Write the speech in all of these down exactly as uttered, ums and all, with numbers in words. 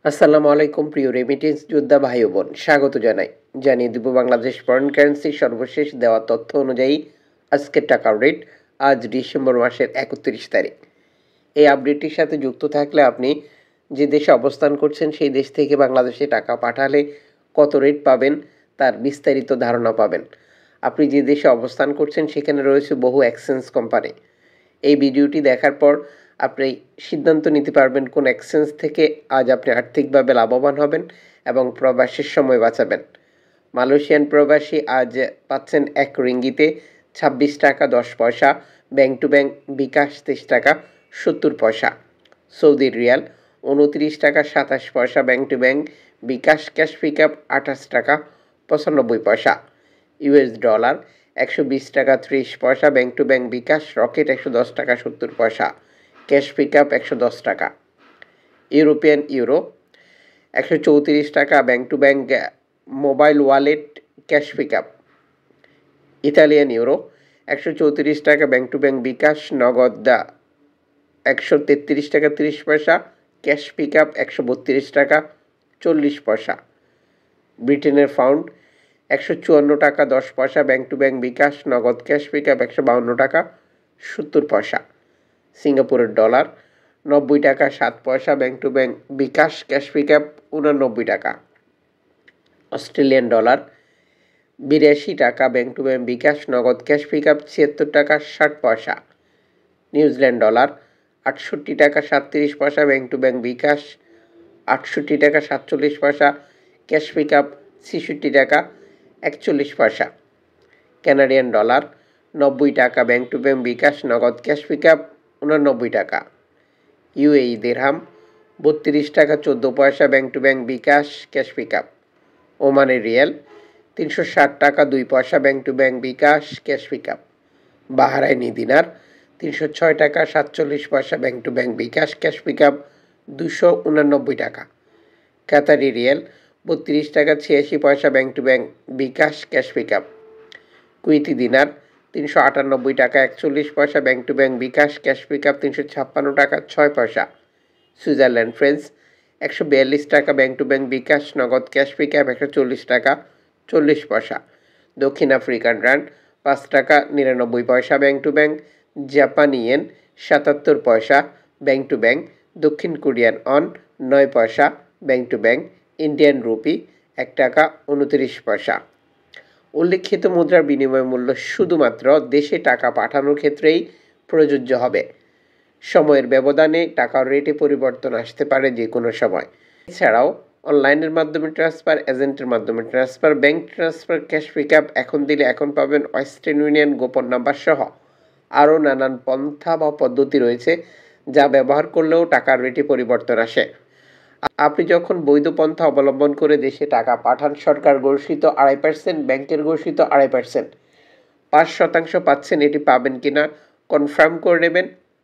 আসসালামু আলাইকুম প্রিয় রেমিটেন্স যোদ্ধা ভাই ও বোন, স্বাগত জানাই। জানিয়ে দিব বাংলাদেশ ফরেন কারেন্সির সর্বশেষ দেওয়া তথ্য অনুযায়ী আজকের টাকার রেট আজ ডিসেম্বর মাসের একত্রিশ তারিখ। এই আপডেটটির সাথে যুক্ত থাকলে আপনি যে দেশে অবস্থান করছেন সেই দেশ থেকে বাংলাদেশে টাকা পাঠালে কত রেট পাবেন তার বিস্তারিত ধারণা পাবেন। আপনি যে দেশে অবস্থান করছেন সেখানে রয়েছে বহু এক্সচেঞ্জ কোম্পানি। এই ভিডিওটি দেখার পর আপনি সিদ্ধান্ত নিতে পারবেন কোন এক্সচেঞ্জ থেকে আজ আপনি আর্থিকভাবে লাভবান হবেন এবং প্রবাসের সময় বাঁচাবেন। মালয়েশিয়ান প্রবাসী আজ পাচ্ছেন এক রিঙ্গিতে ছাব্বিশ টাকা দশ পয়সা, ব্যাংক টু ব্যাংক বিকাশ তেইশ টাকা সত্তর পয়সা। সৌদি রিয়াল উনত্রিশ টাকা সাতাশ পয়সা, bank to bank bKash cash pick up আঠাশ টাকা পঁচানব্বই পয়সা। ইউএস ডলার একশো বিশ টাকা ত্রিশ পয়সা, bank to bank bKash rocket একশো দশ টাকা সত্তর পয়সা, ক্যাশ পিক আপ একশো দশ টাকা। ইউরোপিয়ান ইউরো একশো চৌত্রিশ টাকা, bank to bank mobile wallet cash pick up. Italian euro একশো চৌত্রিশ টাকা, ব্যাংক টু ব্যাংক বিকাশ নগদ একশো তেত্রিশ টাকা তিরিশ পয়সা, ক্যাশ পিক আপ একশো বত্রিশ টাকা চল্লিশ পয়সা। ব্রিটেনের পাউন্ড একশো চুয়ান্ন টাকা দশ পয়সা, ব্যাংক টু ব্যাংক বিকাশ নগদ ক্যাশ পিক আপ একশো বাউন্ন টাকা সত্তর পয়সা। সিঙ্গাপুরের ডলার নব্বই টাকা সাত পয়সা, bank to bank bKash cash pick up উনানব্বই টাকা। অস্ট্রেলিয়ান ডলার বিরাশি টাকা, ব্যাংক টু ব্যাংক বিকাশ নগদ ক্যাশ পিক আপ ছিয়াত্তর টাকা ষাট পয়সা। নিউজিল্যান্ড ডলার আটষট্টি টাকা সাতত্রিশ পয়সা, ব্যাংক টু ব্যাংক বিকাশ আটষট্টি টাকা সাতচল্লিশ পয়সা, ক্যাশ পিক আপ ছেষট্টি টাকা একচল্লিশ পয়সা। কানাডিয়ান ডলার নব্বই টাকা, ব্যাংক টু ব্যাংক বিকাশ নগদ ক্যাশ পিক আপ উনানব্বই টাকা। ইউএই দিরহাম বত্রিশ টাকা চোদ্দো পয়সা, bank to bank bKash cash pick up. ওমানের রিয়াল তিনশো ষাট টাকা দুই পয়সা, bank to bank bKash cash pick up. Bahraini দিনার তিনশো ছয় টাকা সাতচল্লিশ পয়সা, bank to bank bKash cash pick up দুশো উনানব্বই টাকা। কাতারি রিয়াল বত্রিশ টাকা ছিয়াশি পয়সা, bank to bank bKash cash pick up. Kuwaiti দিনার তিনশো আটানব্বই টাকা একচল্লিশ পয়সা, bank to bank bKash cash pick up তিনশো ছাপ্পান্ন টাকা ছয় পয়সা। সুইজারল্যান্ড ফ্রেন্স একশো বিয়াল্লিশ টাকা, ব্যাংক টু ব্যাংক বিকাশ নগদ ক্যাশ পিক আপ একশো চল্লিশ টাকা চল্লিশ পয়সা। দক্ষিণ আফ্রিকান রান্ড পাঁচ টাকা নিরানব্বই পয়সা, ব্যাংক টু ব্যাংক। জাপানি ইয়েন সাতাত্তর পয়সা, ব্যাংক টু ব্যাংক। দক্ষিণ কোরিয়ান অন নয় পয়সা, bank to bank. Indian rupee এক টাকা উনত্রিশ পয়সা। উল্লেখিত মুদ্রার বিনিময় মূল্য শুধুমাত্র দেশে টাকা পাঠানোর ক্ষেত্রেই প্রযোজ্য হবে। সময়ের ব্যবধানে টাকার রেটে পরিবর্তন আসতে পারে যে কোনো সময়। এছাড়াও অনলাইনের মাধ্যমে ট্রান্সফার, এজেন্টের মাধ্যমে transfer, bank transfer, cash pick up এখন দিলে এখন পাবেন ওয়েস্টার্ন ইউনিয়ন গোপন নাম্বার সহ আরও নানান পন্থা বা পদ্ধতি রয়েছে যা ব্যবহার করলেও টাকার রেটে পরিবর্তন আসে। আপনি যখন বৈধ পন্থা অবলম্বন করে দেশে টাকা পাঠান, সরকার ঘোষিত আড়াই পার্সেন্ট, ব্যাংকের ঘোষিত আড়াই পার্সেন্ট, পাঁচ শতাংশ পাচ্ছেন। এটি পাবেন কিনা কনফার্ম করে নেবেন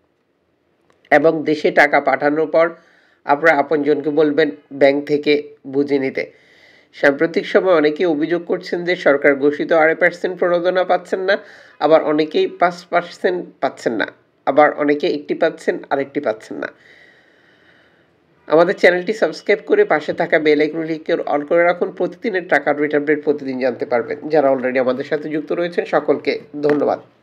এবং দেশে টাকা পাঠানোর পর আপনারা আপনজনকে বলবেন ব্যাংক থেকে বুঝে নিতে। সাম্প্রতিক সময় অনেকেই অভিযোগ করছেন যে সরকার ঘোষিত আড়াই পার্সেন্ট প্রণোদনা পাচ্ছেন না, আবার অনেকেই পাঁচ পার্সেন্ট পাচ্ছেন না, আবার অনেকে একটি পাচ্ছেন আরেকটি পাচ্ছেন না। আমাদের চ্যানেলটি সাবস্ক্রাইব করে পাশে থাকা বেল আইকনটি অন করে রাখুন। প্রতিদিনের টাকার রেট আপডেট প্রতিদিন জানতে পারবেন। যারা অলরেডি আমাদের সাথে যুক্ত রয়েছেন সকলকে ধন্যবাদ।